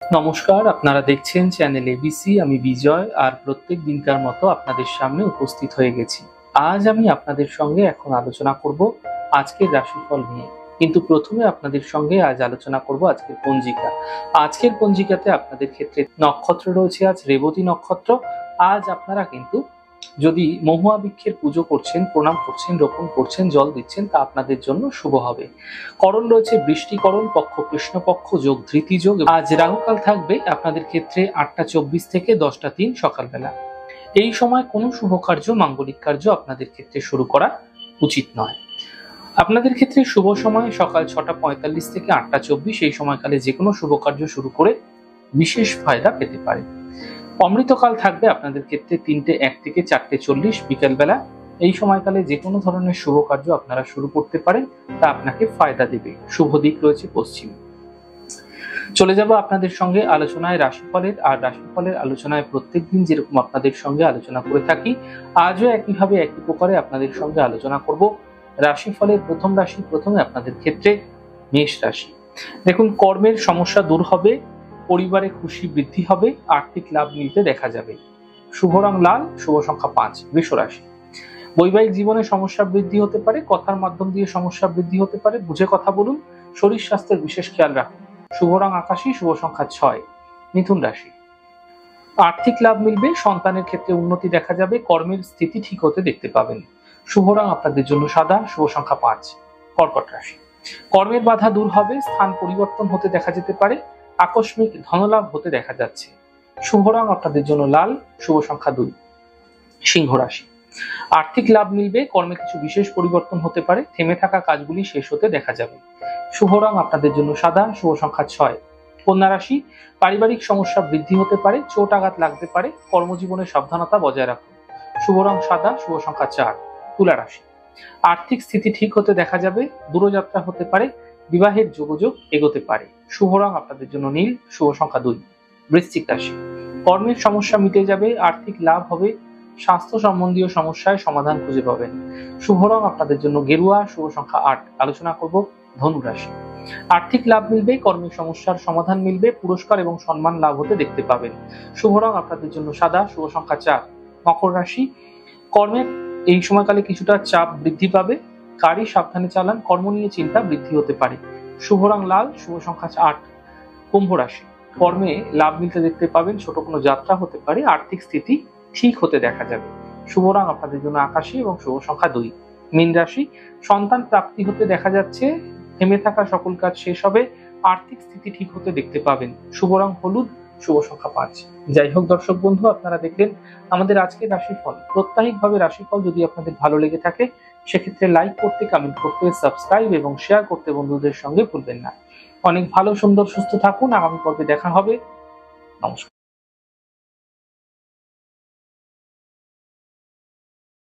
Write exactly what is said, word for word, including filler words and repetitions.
নমস্কার, আপনারা দেখছেন চ্যানেল এবিসি। আমি বিজয়, আর প্রত্যেক দিনকার মতো আপনাদের সামনে উপস্থিত হয়ে গেছি। আজ আমি আপনাদের সঙ্গে এখন আলোচনা করব আজকের রাশিফল নিয়ে। কিন্তু প্রথমে আপনাদের সঙ্গে আজ আলোচনা করব আজকের পঞ্জিকা। আজকের পঞ্জিকাতে আপনাদের ক্ষেত্রে নক্ষত্র রয়েছে আজ রেবতী নক্ষত্র। আজ আপনারা কিন্তু যদি মহুয়া বৃক্ষের পুজো করছেন, প্রণাম করছেন, রোপণ করছেন, জল দিচ্ছেন, তা আপনাদের জন্য শুভ হবে। করণ রয়েছে বৃষ্টিকরণ, পক্ষ কৃষ্ণপক্ষ, যোগ ধৃতি যোগ। আজ রাহুকাল থাকবে আপনাদের ক্ষেত্রে আটটা চব্বিশ থেকে দশটা তিন সকালবেলা। এই সময় কোনো শুভ কার্য, মাঙ্গলিক কার্য আপনাদের ক্ষেত্রে শুরু করা উচিত নয়। আপনাদের ক্ষেত্রে শুভ সময় সকাল ছটা পঁয়তাল্লিশ থেকে আটটা চব্বিশ। এই সময়কালে যে কোনো শুভ কার্য শুরু করে বিশেষ ফায়দা পেতে পারে। অমৃতকাল থাকবে আপনাদের ক্ষেত্রে তিনটে এক থেকে চারটে চল্লিশ বিকেলবেলা। এই সময়কালে যে কোনো ধরনের শুভ কার্য আপনারা শুরু করতে পারেন, তা আপনাকে ফায়দা দেবে। শুভ দিক রয়েছে পশ্চিম। চলে যাব আপনাদের সঙ্গে আলোচনায় রাশিফলের। আর রাশিফলের আলোচনায় প্রত্যেক দিন যেরকম আপনাদের সঙ্গে আলোচনা করে থাকি, আজও একইভাবে একই প্রকারে আপনাদের সঙ্গে আলোচনা করব রাশিফলের প্রথম রাশি। প্রথমে আপনাদের ক্ষেত্রে মেষ রাশি। দেখুন, কর্মের সমস্যা দূর হবে, পরিবারে খুশি বৃদ্ধি হবে, আর্থিক লাভ মিলতে দেখা যাবে। শুভ রং লাল, শুভ সংখ্যা পাঁচ। বৃষ রাশি। বৈবাহিক জীবনে সমস্যা বৃদ্ধি হতে পারে, কথার মাধ্যম দিয়ে সমস্যা বৃদ্ধি হতে পারে, বুঝে কথা বলুন। শরীর স্বাস্থ্যের বিশেষ খেয়াল রাখুন। শুভ রং আকাশী, শুভ সংখ্যা ছয়। মিথুন রাশি। আর্থিক লাভ মিলবে, সন্তানের ক্ষেত্রে উন্নতি দেখা যাবে, কর্মের স্থিতি ঠিক হতে দেখতে পাবেন। শুভ রং আপনাদের জন্য সাদা, শুভ সংখ্যা পাঁচ। কর্কট রাশি। কর্মের বাধা দূর হবে, স্থান পরিবর্তন হতে দেখা যেতে পারে, আকস্মিক ধনলাভ হতে দেখা যাচ্ছে। শুভ রং আপনাদের জন্য লাল, শুভ সংখ্যা দুই। সিংহ রাশি। আর্থিক লাভ মিলবে, কর্মে কিছু বিশেষ পরিবর্তন হতে পারে, থেমে থাকা কাজগুলি শেষ হতে দেখা যাবে। শুভ রং আপনাদের জন্য সাদা, শুভ সংখ্যা ছয়। কন্যা রাশি। পারিবারিক সমস্যা বৃদ্ধি হতে পারে, চোট আঘাত লাগতে পারে, কর্মজীবনে সাবধানতা বজায় রাখুন। শুভ রং সাদা, শুভ সংখ্যা চার। তুলা রাশি। আর্থিক স্থিতি ঠিক হতে দেখা যাবে, দূরযাত্রা হতে পারে, বিবাহের যোগাযোগ এগোতে পারে। শুভ রং আপনাদের জন্য নীল, শুভ সংখ্যা দুই। বৃশ্চিক রাশি। কর্মের সমস্যা মিটে যাবে, আর্থিক লাভ হবে, স্বাস্থ্য সম্বন্ধীয় সমস্যায় সমাধান খুঁজে পাবেন। শুভ রং আপনাদের জন্য গেরুয়া, শুভ সংখ্যা আট। আলোচনা করব ধনু রাশি। আর্থিক লাভ মিলবে, কর্মের সমস্যার সমাধান মিলবে, পুরস্কার এবং সম্মান লাভ হতে দেখতে পাবেন। শুভ রং আপনাদের জন্য সাদা, শুভ সংখ্যা চার। মকর রাশি। কর্মের এই সময়কালে কিছুটা চাপ বৃদ্ধি পাবে, গাড়ি সাবধানে চালান, কর্ম নিয়ে চিন্তা বৃদ্ধি হতে পারে। শুভ রং লাল, শুভ সংখ্যা আট। কুম্ভ রাশি। কর্মে লাভ মিলতে দেখতে পাবেন, ছোট কোনো যাত্রা হতে পারে, আর্থিক স্থিতি ঠিক হতে দেখা যাবে। শুভ রং আপনাদের জন্য আকাশী এবং শুভ সংখ্যা দুই। মীন রাশি। সন্তান প্রাপ্তি হতে দেখা যাচ্ছে, থেমে থাকা সকল কাজ শেষ হবে, আর্থিক স্থিতি ঠিক হতে দেখতে পাবেন। শুভ রং হলুদ, শুভ সংখ্যা পাঁচ। যাই হোক দর্শক বন্ধু, আপনারা দেখলেন আমাদের আজকের রাশিফল। প্রত্যাহিকভাবে রাশিফল যদি আপনাদের ভালো লেগে থাকে, সেক্ষেত্রে লাইক করতে, কমেন্ট করতে, সাবস্ক্রাইব এবং শেয়ার করতে বন্ধুদের সঙ্গে ভুলবেন না। অনেক ভালো, সুন্দর, সুস্থ থাকুন। আগামী পর্বে দেখা হবে। নমস্কার।